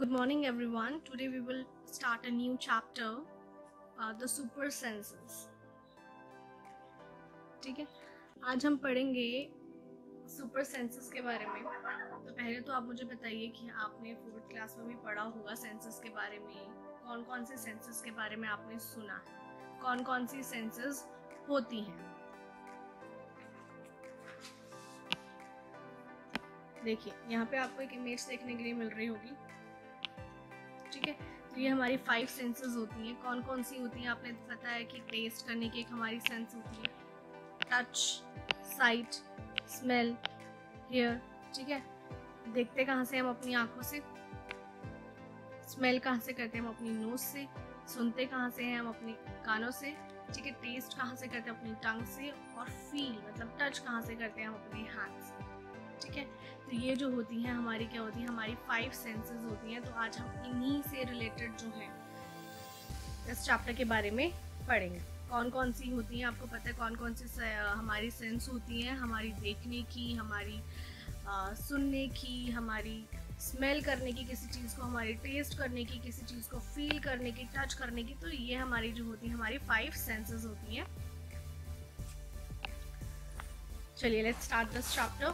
Good morning everyone. Today we will start a new chapter, the super senses. ठीक है, आज हम पढ़ेंगे सुपर सेंसेस के बारे में। तो पहले तो आप मुझे बताइए कि आपने 4th क्लास में भी पढ़ा होगा सेंसेस के बारे में। कौन कौन से सेंसेस के बारे में आपने सुना है, कौन कौन सी सेंसेस होती हैं। देखिए यहाँ पे आपको एक इमेज देखने के लिए मिल रही होगी, ठीक है। तो ये हमारी 5 सेंसेस होती हैं। कौन कौन सी होती हैं आपने पता है कि टेस्ट करने की एक हमारी सेंस होती है, टच, साइट, स्मेल, हियर, ठीक है। देखते कहाँ से हम अपनी आंखों से, स्मेल कहाँ से करते हैं हम अपनी नोज से, सुनते कहाँ से हैं हम अपने कानों से, ठीक है। टेस्ट कहाँ से करते हैं अपनी टंग से, और फील मतलब टच कहाँ से करते हैं हम अपने हैंड से, ठीक है। तो ये जो होती हैं हमारी क्या होती है, हमारी 5 सेंसेस होती हैं। तो आज हम इन्हीं से रिलेटेड जो है इस चैप्टर के बारे में पढ़ेंगे। कौन कौन सी होती हैं आपको पता है, कौन कौन सी हमारी सेंस होती हैं, हमारी देखने की, हमारी सुनने की, हमारी स्मेल करने की किसी चीज़ को, हमारी टेस्ट करने की किसी चीज़ को, फील करने की, टच करने की। तो ये हमारी जो होती है हमारी 5 सेंसेस होती हैं। चलिए let's start this chapter.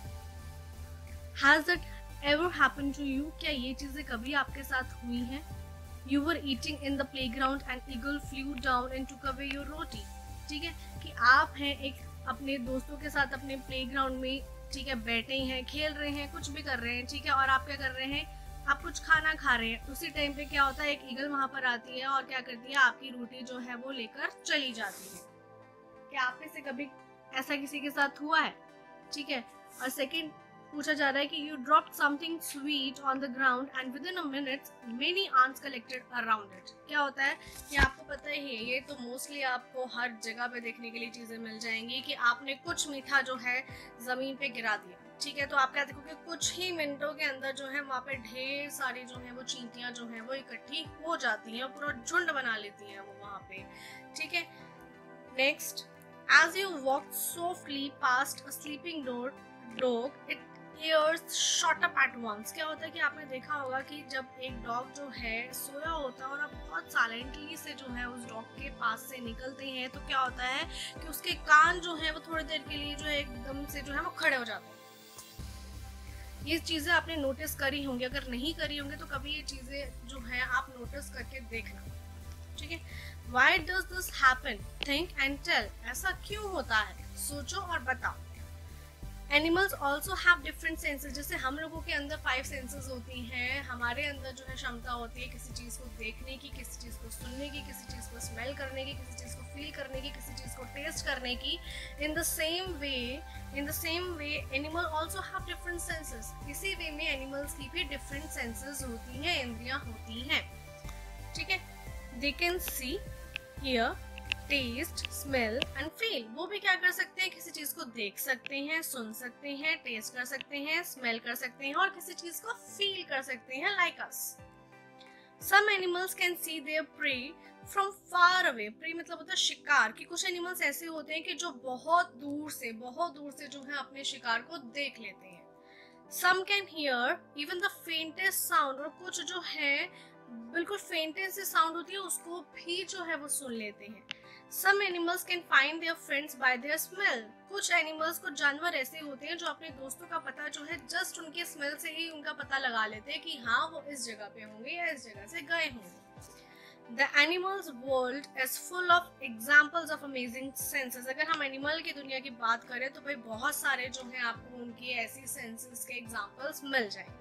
Has that ever happened to you? क्या ये चीजें कभी आपके साथ हुई हैं? You were eating in the playground and eagle flew down and took away your roti. ठीक है, कि आप हैं एक अपने दोस्तों के साथ अपने प्लेग्राउंड में, ठीक है, बैठे हैं, खेल रहे हैं, कुछ भी कर रहे हैं, ठीक है। और आप क्या कर रहे हैं, आप कुछ खाना खा रहे हैं। उसी टाइम पे क्या होता है, एक ईगल वहां पर आती है और क्या करती है, आपकी रोटी जो है वो लेकर चली जाती है। क्या आप में से कभी ऐसा किसी के साथ हुआ है? ठीक है। और सेकंड पूछा जा रहा है कि you dropped something sweet on the ground and within a minute many ants collected around it. क्या होता है कि आपको पता ही है, ये तो मोस्टली आपको हर जगह पे देखने के लिए चीजें मिल जाएंगी कि आपने कुछ मीठा जो है जमीन पे गिरा दिया, ठीक है। तो आप क्या देखोगे, कुछ ही मिनटों के अंदर जो है वहाँ पे ढेर सारी जो है वो चींटियां जो है वो इकट्ठी हो जाती हैं, पूरा झुंड बना लेती हैं वो वहाँ पे, ठीक है। Next, as you walked softly past a sleeping dog, it ears shot up at once. क्या होता है कि आपने देखा होगा कि जब एक डॉग जो है सोया होता है और आप बहुत साइलेंटली से जो है उस डॉग के पास से निकलते हैं, तो क्या होता है कि उसके कान जो है वो थोड़ी देर के लिए जो है एकदम से जो है वो खड़े हो जाते हैं। ये चीजें आपने नोटिस करी होंगी, अगर नहीं करी होंगी तो कभी ये चीजें जो है आप नोटिस करके देखना, ठीक है। Why does this happen? Think and tell. ऐसा क्यों होता है, सोचो और बताओ। Animals also have different senses. जैसे हम लोगों के अंदर 5 सेंसेस होती हैं, हमारे अंदर जो है क्षमता होती है किसी चीज़ को देखने की, किसी चीज़ को सुनने की, किसी चीज़ को स्मेल करने की, किसी चीज़ को फील करने की, किसी चीज़ को टेस्ट करने की। In the same way animal also have different senses. इसी वे में एनिमल्स की भी डिफरेंट सेंसेस होती हैं, इंद्रियां होती हैं, ठीक है। They can see, hear, taste, smell and feel. वो भी क्या कर सकते हैं, किसी चीज को देख सकते हैं, सुन सकते हैं, टेस्ट कर सकते हैं, स्मेल कर सकते हैं और किसी चीज को फील कर सकते हैं, like us. Some animals can see their prey from far away. Prey मतलब होता है शिकार, कि कुछ एनिमल्स ऐसे होते हैं कि जो बहुत दूर से जो है अपने शिकार को देख लेते हैं। Some can hear even the faintest sound, और कुछ जो है बिल्कुल फेंटेस्ट साउंड होती है उसको भी जो है वो सुन लेते हैं। Some animals can find their friends by their smell. कुछ एनिमल्स, कुछ जानवर ऐसे होते हैं जो अपने दोस्तों का पता जो है जस्ट उनके स्मेल से ही उनका पता लगा लेते हैं कि हाँ वो इस जगह पे होंगे या इस जगह से गए होंगे। The animals world is full of examples of amazing senses. अगर हम एनिमल की दुनिया की बात करें तो भाई बहुत सारे जो है आपको उनकी ऐसी सेंसेस के एग्जाम्पल्स मिल जाएंगे,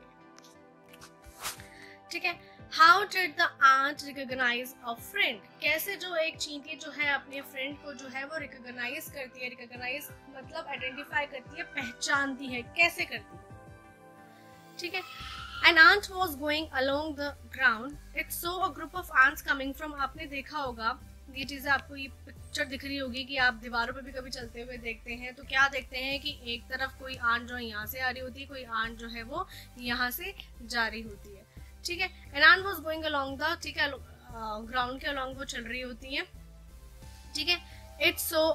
ठीक है। How did the ant recognize a friend? कैसे जो एक चींटी जो है अपने फ्रेंड को जो है वो रिकॉग्नाइज करती है। रिकॉग्नाइज मतलब आइडेंटिफाई करती है, पहचानती है। कैसे करती है, ठीक है। An ant was going along the ground. It saw a group of ants coming from. आपने देखा होगा ये चीजें, आपको ये पिक्चर दिख रही होगी कि आप दीवारों पे भी कभी चलते हुए देखते हैं तो क्या देखते हैं कि एक तरफ कोई आंट जो है यहाँ से आ रही होती है, कोई आंट जो है वो यहाँ से जा रही होती है, ठीक है। An ant was going along the, ठीक है, ग्राउंड के along वो चल रही होती है, ठीक है। It saw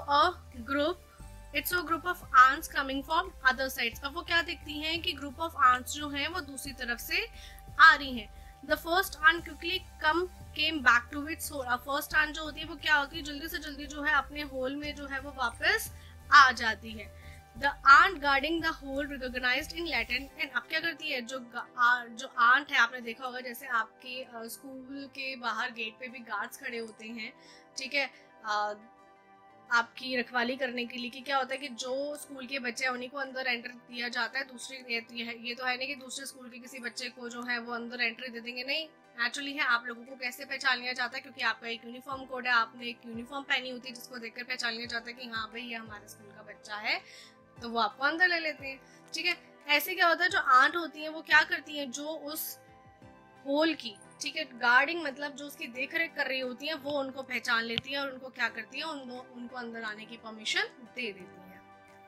a group of ants coming from other sides. अब वो क्या देखती हैं कि ग्रुप ऑफ ants जो हैं वो दूसरी तरफ से आ रही हैं। The first ant quickly came back to its hole. अब फर्स्ट आंट जो होती है वो क्या होती है, जल्दी से जल्दी जो है अपने होल में जो है वो वापस आ जाती है। The ant guarding the hole recognised in Latin. And अब क्या करती है, जो आंट है, आपने देखा होगा जैसे आपके स्कूल के बाहर गेट पे भी गार्ड्स खड़े होते हैं, ठीक है, आपकी रखवाली करने के लिए, कि क्या होता है कि जो स्कूल के बच्चे हैं उन्हीं को अंदर एंट्री दिया जाता है। दूसरी ये तो है नहीं कि दूसरे स्कूल के किसी बच्चे को जो है वो अंदर एंट्री दे देंगे, नहीं, नेचुरली है आप लोगों को कैसे पहचान लिया जाता है, क्योंकि आपका एक यूनिफॉर्म कोड है, आपने एक यूनिफॉर्म पहनी होती है जिसको देखकर पहचान लिया जाता है कि हाँ भाई ये हमारे स्कूल का बच्चा है, तो वो आपको अंदर ले लेते हैं, ठीक है। ऐसे क्या होता है, जो आंट होती है वो क्या करती है, जो उस होल की, ठीक है, गार्डिंग मतलब जो उसकी देख रेख कर रही होती है, वो उनको पहचान लेती है और उनको क्या करती है, उनको अंदर आने की परमिशन दे देती है,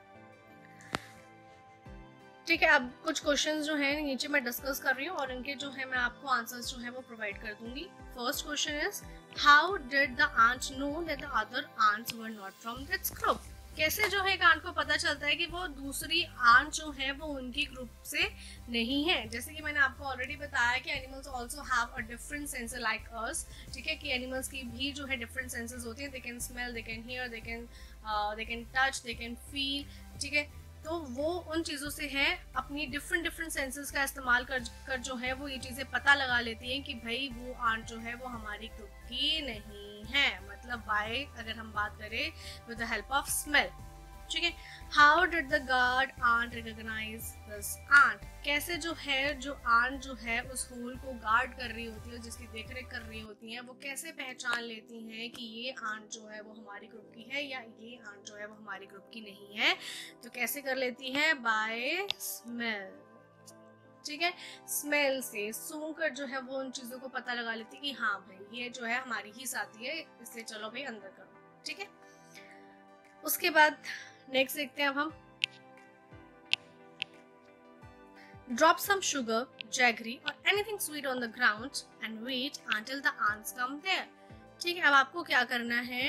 ठीक है। अब कुछ क्वेश्चंस जो हैं नीचे मैं डिस्कस कर रही हूँ और इनके जो है मैं आपको आंसर्स जो है वो प्रोवाइड कर दूंगी। First question is, how did the ant know that the other ants were not from this group. कैसे जो है एक आंट को पता चलता है कि वो दूसरी आंट जो है वो उनकी ग्रुप से नहीं है। जैसे कि मैंने आपको ऑलरेडी बताया कि animals also have a different sense like us, ठीक है, कि एनिमल्स की भी जो है डिफरेंट सेंसेस होती हैं। They can smell, they can hear, they can touch, they can feel, ठीक है। तो वो उन चीज़ों से है, अपनी डिफरेंट सेंसेस का इस्तेमाल कर जो है वो ये चीज़ें पता लगा लेती हैं कि भाई वो आंट जो है वो हमारी ग्रुप की नहीं है, मतलब बाय, अगर हम बात करें with the help of smell, ठीक है। How did the guard ant recognise this ant. कैसे जो है, जो आंट जो है उस होल को गार्ड कर रही होती है, जिसकी देखरेख कर रही होती है, वो कैसे पहचान लेती हैं कि ये आंट जो है वो हमारी ग्रुप की है या ये आंट जो है वो हमारी ग्रुप की नहीं है। तो कैसे कर लेती है, बाय स्मेल, ठीक है। स्मेल से सूंघ कर जो है वो उन चीजों को पता लगा लेती है कि हाँ भाई ये जो है हमारी ही साथी है, इसलिए चलो भाई अंदर करो, ठीक है। उसके बाद नेक्स्ट देखते हैं अब हम, ड्रॉप सम शुगर, जैगरी और anything sweet on the ground and wait until the ants come there, ठीक है। अब आपको क्या करना है,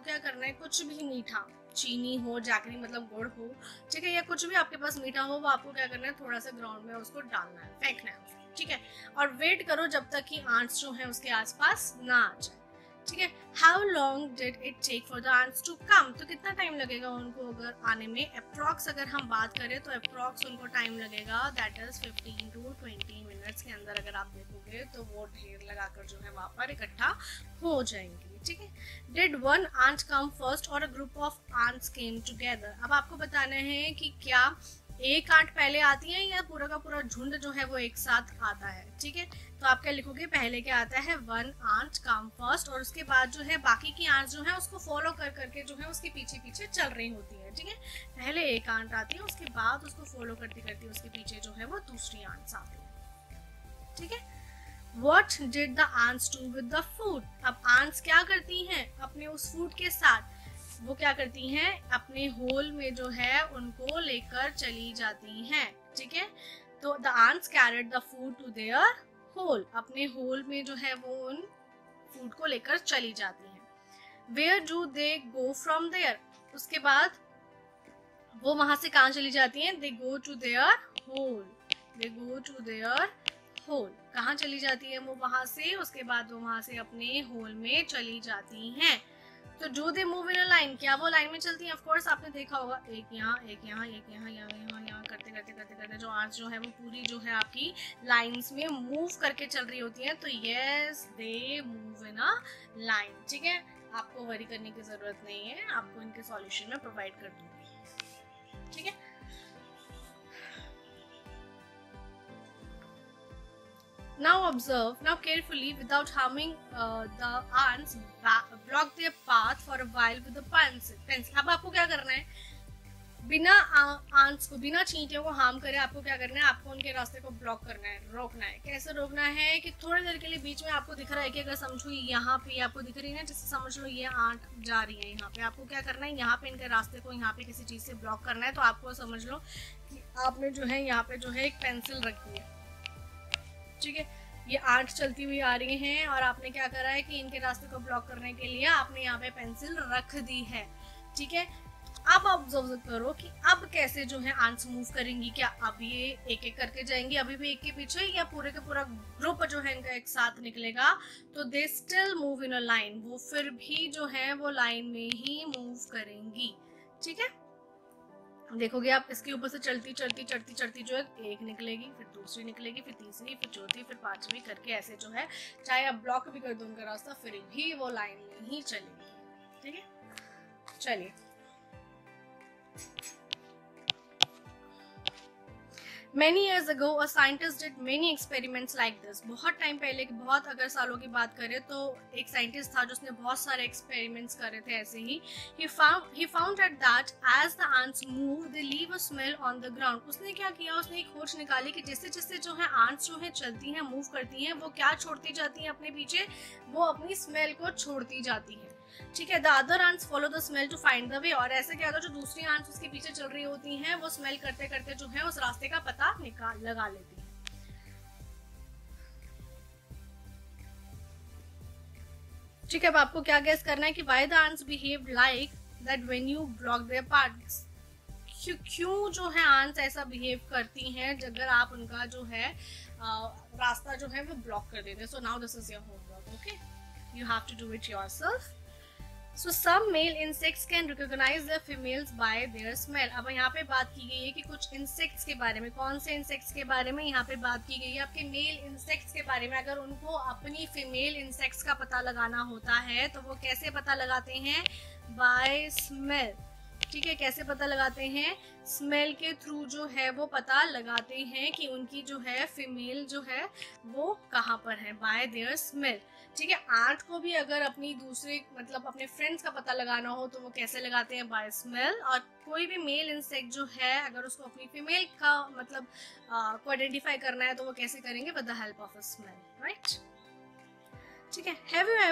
कुछ भी मीठा, चीनी हो, जैगरी मतलब गुड़ हो, ठीक है, या कुछ भी आपके पास मीठा हो, वो आपको क्या करना है, थोड़ा सा ग्राउंड में उसको डालना है, फेंकना है, ठीक है, और वेट करो जब तक कि आंट्स जो है उसके आसपास ना आ जाए, ठीक है। How long did it take for the ants to come. तो कितना टाइम लगेगा उनको अगर आने में, अप्रॉक्स अगर हम बात करें तो अप्रॉक्स उनको टाइम लगेगा, दैट इज 15 to 20 मिनट्स के अंदर अगर आप देखोगे तो वो ढेर लगाकर जो है वहां पर इकट्ठा हो जाएंगे, ठीक है। Did one ant come first और a group of ants came together. अब आपको बताना है कि क्या एक आंट पहले आती है या पूरा का पूरा झुंड जो है वो एक साथ आता है, ठीक है। तो आप क्या लिखोगे, पहले क्या आता है, वन आंट कम फर्स्ट, और उसके बाद जो है बाकी की आंट जो है उसको फॉलो कर करके जो है उसके पीछे पीछे चल रही होती है, ठीक है। पहले एक आंट आती है, उसके बाद उसको फॉलो करती करती उसके पीछे जो है वो दूसरी आंट्स आती है, ठीक है। What did the ants do with the food? अब ants क्या करती हैं अपने उस फूड के साथ, वो क्या करती हैं, अपने होल में जो है उनको लेकर चली जाती हैं, ठीक है। तो the ants carried the food to their hole, अपने होल में जो है वो उन फूड को लेकर चली जाती हैं। Where do they go from there? उसके बाद वो वहां से कहाँ चली जाती हैं, they go to their hole, they go to their hole, कहाँ चली जाती है वो वहां से, उसके बाद वो वहां से अपने होल में चली जाती हैं। तो do they move in a line, क्या वो लाइन में चलती हैं, ऑफ कोर्स आपने देखा होगा, एक यहाँ एक यहाँ एक यहाँ यहाँ करते करते करते करते जो आंट्स जो है वो पूरी जो है आपकी लाइंस में मूव करके चल रही होती हैं। तो yes they move in a line, ठीक है। आपको वरी करने की जरूरत नहीं है, आपको इनके सॉल्यूशन में प्रोवाइड कर दूंगी, ठीक है। Now observe, now carefully without harming the ants, block their path for a while with a pencil. अब आपको क्या करना है, बिना आंट्स को, बिना चींटियों को हार्म करे आपको क्या करना है, आपको उनके रास्ते को ब्लॉक करना है, रोकना है। कैसे रोकना है कि थोड़ी देर के लिए बीच में आपको दिख रहा है कि अगर समझो यहाँ पे आपको दिख रही है ना, जैसे समझ लो ये आंट जा रही है यहाँ पे, आपको क्या करना है, यहाँ पे इनके रास्ते को यहाँ पे किसी चीज से ब्लॉक करना है। तो आपको समझ लो कि आपने जो है यहाँ पे जो है एक पेंसिल रखी है, ठीक है। ये आंट चलती हुई आ रही हैं और आपने क्या करा है कि इनके रास्ते को ब्लॉक करने के लिए आपने यहाँ पे पेंसिल रख दी है, ठीक है। अब ऑब्जर्व करो कि अब कैसे जो है आंट्स मूव करेंगी। क्या अब ये एक एक करके जाएंगी अभी भी एक के पीछे, या पूरे का पूरा ग्रुप जो है इनका एक साथ निकलेगा? तो they still move in a line, वो फिर भी जो है वो लाइन में ही मूव करेंगी। ठीक है, देखोगे आप इसके ऊपर से चलती चलती चलती चलती जो है एक निकलेगी, फिर दूसरी निकलेगी, फिर तीसरी, फिर चौथी, फिर पांचवी करके ऐसे जो है, चाहे आप ब्लॉक भी कर दो उनका रास्ता, फिर भी वो लाइन में ही चलेगी। ठीक है, चलिए Many years ago, a scientist did many experiments like this. बहुत टाइम पहले, बहुत अगर सालों की बात करें तो एक साइंटिस्ट था जिसने बहुत सारे एक्सपेरिमेंट्स करे थे ऐसे ही। He found that as the ants move, they leave a smell on the ground. उसने क्या किया, उसने एक खोज निकाली कि जैसे जैसे जो है ants जो है चलती हैं, मूव करती हैं, वो क्या छोड़ती जाती हैं अपने पीछे, वो अपनी स्मेल को छोड़ती जाती हैं। ठीक है, the other ants follow the smell to find the way. और ऐसे क्या होता है, जो दूसरी आंट्स उसके पीछे चल रही होती हैं, वो स्मेल करते करते जो है उस रास्ते का पता लगा लेती हैं। ठीक है, अब आपको क्या गेस करना है कि why the ants behave like that when you block their paths. क्यों जो है आंट्स ऐसा बिहेव करती हैं अगर आप उनका जो है रास्ता जो है वो ब्लॉक कर देते हैं। So now this is your homework, okay, you have to do it yourself. So some male insects can recognize their females by their smell. अब यहाँ पे बात की गई है कि कुछ इंसेक्ट्स के बारे में। कौन से इंसेक्ट्स के बारे में यहाँ पे बात की गई है? आपके मेल इंसेक्ट्स के बारे में। अगर उनको अपनी फीमेल इंसेक्ट्स का पता लगाना होता है तो वो कैसे पता लगाते हैं? By smell. ठीक है, कैसे पता लगाते हैं? स्मेल के थ्रू जो है वो पता लगाते हैं कि उनकी जो है फीमेल जो है वो कहाँ पर है, बाय देयर स्मेल। ठीक है, आंट को भी अगर अपनी दूसरे मतलब अपने फ्रेंड्स का पता लगाना हो तो वो कैसे लगाते हैं? By smell. और कोई भी मेल इंसेक्ट जो है अगर उसको अपनी फीमेल का मतलब को आइडेंटिफाई करना है तो वो कैसे करेंगे? With the help of a smell, right? ठीक है, have you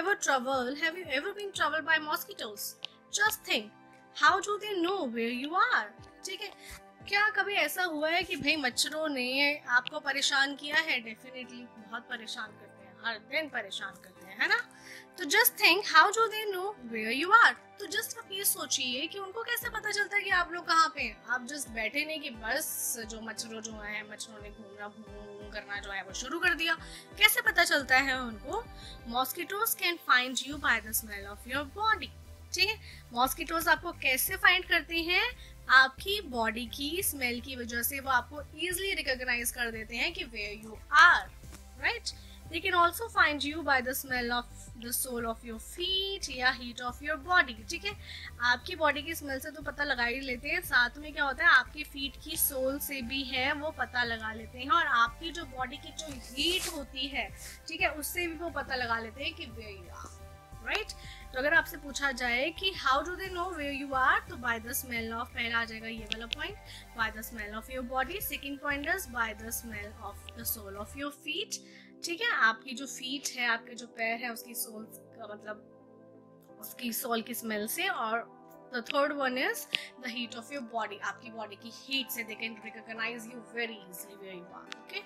ever been troubled by mosquitoes? Just think, how do they know where you are? ठीक है, क्या कभी ऐसा हुआ है कि भाई मच्छरों ने आपको परेशान किया है? डेफिनेटली बहुत परेशान करते हैं, हर दिन परेशान करते हैं, है ना? तो just think, how do they know where you are? तो जस्ट आप ये सोचिए कि उनको कैसे पता चलता है कि आप लोग कहाँ पे हैं। आप जस्ट बैठे नहीं कि बस जो मच्छरों जो है मच्छरों ने घूम करना जो है वो शुरू कर दिया। कैसे पता चलता है उनको? Mosquitoes can find you by the smell of your body. ठीक है, मॉस्किटोज आपको कैसे फाइंड करते हैं? आपकी बॉडी की स्मेल की वजह से वो आपको इजीली रिकॉग्नाइज कर देते हैं कि where you are, right? They can also find you by the smell of the sole of your feet या heat of your body. ठीक है, आपकी बॉडी की स्मेल से तो पता लगा ही लेते हैं, साथ में क्या होता है आपकी फीट की सोल से भी है वो पता लगा लेते हैं, और आपकी जो बॉडी की जो हीट होती है, ठीक है, उससे भी वो पता लगा लेते हैं कि where you are, राइट? तो अगर आपसे पूछा जाए कि how do they know where you are, तो बाय द स्मेल ऑफ, पहला आ जाएगा ये वाला point, by the smell of your body. Second point is by the smell of the sole of your feet. ठीक है, आपकी जो फीट है, आपके जो पैर है, उसकी सोल का मतलब उसकी सोल की स्मेल से। और the third one is the heat of your body, आपकी बॉडी की हीट से they can recognise you very easily where you are, okay?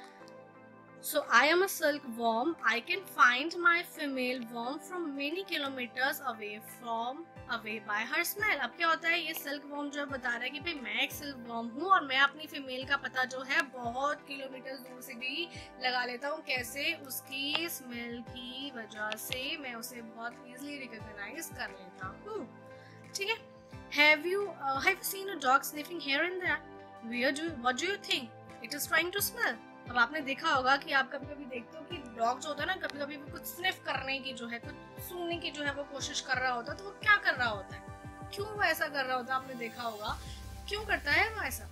So I am a silkworm. I can find my female worm from many kilometers away by her smell. अब क्या होता है, ये silkworm जो बता रहा है कि भाई मैं एक सिल्कवर्म हूँ और मैं अपनी फीमेल का पता जो है बहुत किलोमीटर दूर से भी लगा लेता हूँ। कैसे? उसकी स्मेल की वजह से मैं उसे बहुत इजीली रिकॉग्नाइज कर लेता हूँ। ठीक है, Have you seen a dog sniffing here and there? What do you think? It is trying to smell. अब आपने देखा होगा कि आप कभी कभी देखते हो कि डॉग जो होता है ना, कभी कभी वो कुछ स्निफ करने की जो है, कुछ सूंघने की जो है वो कोशिश कर रहा होता है। तो वो क्या कर रहा होता है? क्यों वो ऐसा कर रहा होता है? आपने देखा होगा क्यों करता है वो ऐसा?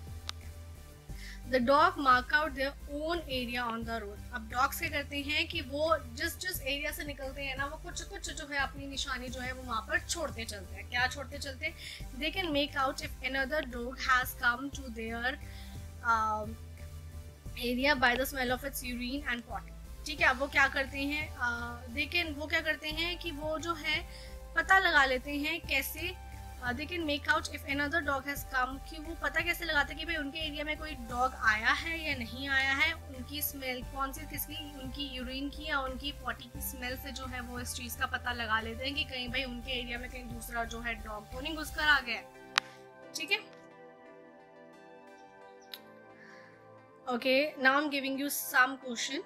The dog mark out their own area on the road. अब डॉग्स क्या करते हैं कि वो जिस एरिया से निकलते हैं ना, वो कुछ जो है अपनी निशानी जो है वो वहाँ पर छोड़ते चलते हैं। क्या छोड़ते चलते हैं? They can make out if another dog has come to their area by the smell of its urine and potty. ठीक है, अब वो क्या करते हैं, वो क्या करते हैं कि वो जो है पता लगा लेते हैं। कैसे? They can make out if another dog has come, कि वो पता कैसे लगाते हैं कि भाई उनके एरिया में कोई डॉग आया है या नहीं आया है। उनकी स्मेल कौन सी, किसकी? उनकी यूरिन की या उनकी पॉटी की स्मेल से जो है वो इस चीज़ का पता लगा लेते हैं कि कहीं भाई उनके एरिया में कहीं दूसरा जो है डॉग तो नहीं घुस कर आ गया। ठीक है। Okay, now I am giving you some question,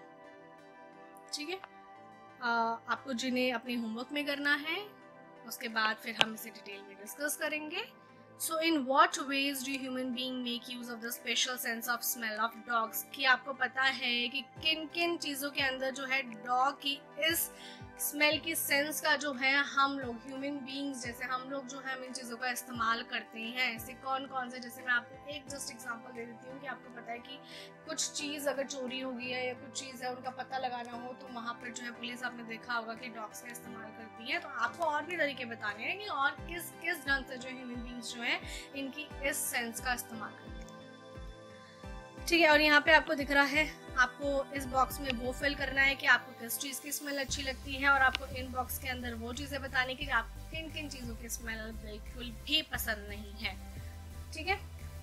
ठीक है, आपको जिन्हें अपने होमवर्क में करना है, उसके बाद फिर हम इसे डिटेल में डिस्कस करेंगे। So in what ways do human being make use of the special sense of smell of dogs, कि आपको पता है कि किन किन चीज़ों के अंदर जो है डॉग की इस स्मेल की सेंस का जो है हम लोग ह्यूमन बीइंग्स जैसे हम लोग जो है इन चीज़ों का इस्तेमाल करते हैं। ऐसे कौन कौन से, जैसे मैं आपको एक जस्ट एग्जांपल दे देती हूँ कि आपको पता है कि कुछ चीज़ अगर चोरी हो गई है या कुछ चीज़ है उनका पता लगाना हो तो वहाँ पर जो है पुलिस, आपने देखा होगा कि डॉग्स का इस्तेमाल करती है। तो आपको और भी तरीके बताने हैं कि और किस किस ढंग से जो ह्यूमन बीइंग्स जो है इनकी इस सेंस का इस्तेमाल करते हैं, ठीक है। और यहाँ पे आपको दिख रहा है, आपको इस बॉक्स में वो फिल करना है कि आपको किस चीज़ की स्मेल अच्छी लगती है, और आपको इन बॉक्स के अंदर वो चीज़ें बताने की आपको किन किन चीज़ों की स्मेल बिल्कुल भी पसंद नहीं है, ठीक है।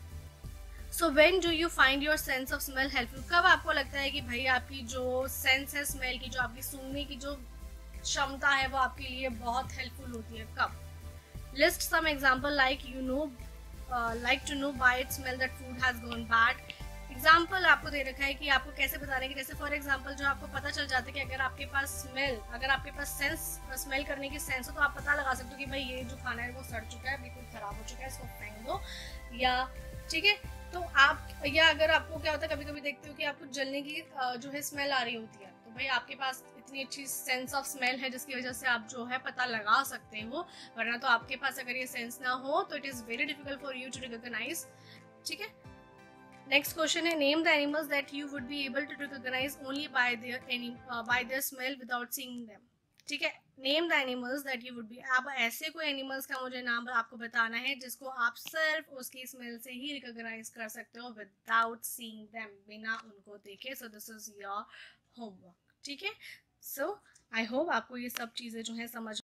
So when do you find your sense of smell helpful, कब आपको लगता है कि भाई आपकी जो सेंस है स्मेल की, जो आपकी सूंघने की जो क्षमता है वो आपके लिए बहुत हेल्पफुल होती है, कब? List some example like you know like to know by it smell that food has gone bad. Example आपको दे रखा है कि आपको कैसे बता रहे हैं कि जैसे फॉर एग्जाम्पल जो आपको पता चल जाता है कि अगर आपके पास स्मेल, अगर आपके पास सेंस स्मेल करने की सेंस हो तो आप पता लगा सकते हो कि भाई ये जो खाना है वो सड़ चुका है, बिल्कुल खराब हो चुका है, इसको फेंक दो, या ठीक है। तो आप, या अगर आपको क्या होता है, कभी कभी देखते हो कि आपको जलने की जो है स्मेल आ रही होती है, तो भाई आपके पास इतनी अच्छी सेंस ऑफ स्मेल है जिसकी वजह से आप जो है पता लगा सकते हो, वरना तो आपके पास अगर ये सेंस ना हो तो it is very difficult for you to recognise, ठीक है। नेक्स्ट क्वेश्चन है, name the animals that you would be able to recognise only by their smell without seeing them, ठीक है। Name the animals that you would be, आप ऐसे कोई animals का मुझे नाम आपको बताना है जिसको आप सिर्फ उसकी स्मेल से ही रिकॉग्नाइज कर सकते हो विदाउट सीइंग देम, बिना उनको देखे। So this is your homework, ठीक है। सो आई होप आपको ये सब चीज़ें जो है समझ